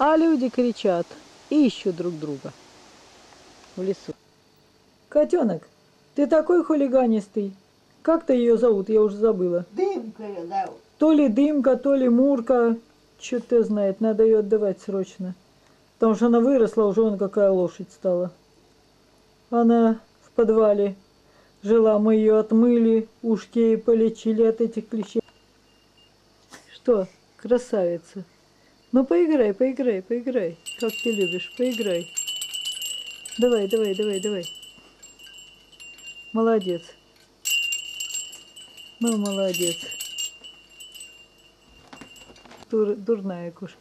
А люди кричат и ищут друг друга в лесу. Котенок, ты такой хулиганистый. Как-то ее зовут, я уже забыла. Дымка ее зовут. То ли Дымка, то ли Мурка. Черт знает, надо ее отдавать срочно. Потому что она выросла, уже вон какая лошадь стала. Она в подвале жила, мы ее отмыли, ушки ей полечили от этих клещей. Что, красавица? Ну поиграй, поиграй, поиграй, как ты любишь, поиграй. Давай, давай, давай, давай. Молодец. Ну, молодец. Дурная кошка.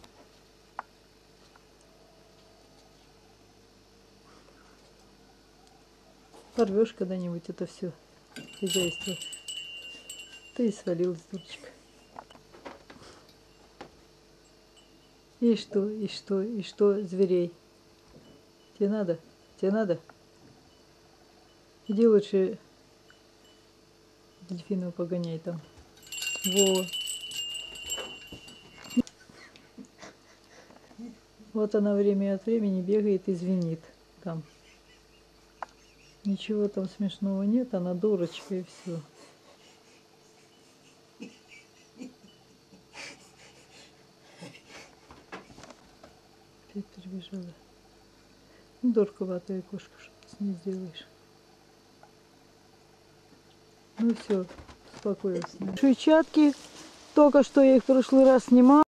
Порвешь когда-нибудь это все хозяйство. Ты и свалилась, дурочка. И что, и что, и что, зверей? Тебе надо? Тебе надо? Иди лучше дельфину погоняй там. Во. Вот она время от времени бегает и звенит там. Ничего там смешного нет, она дурочка и все. Опять прибежала. Дурковатая кошка, что ты с ней сделаешь? Ну все, успокоилась. Шуйчатки, только что я их в прошлый раз снимала.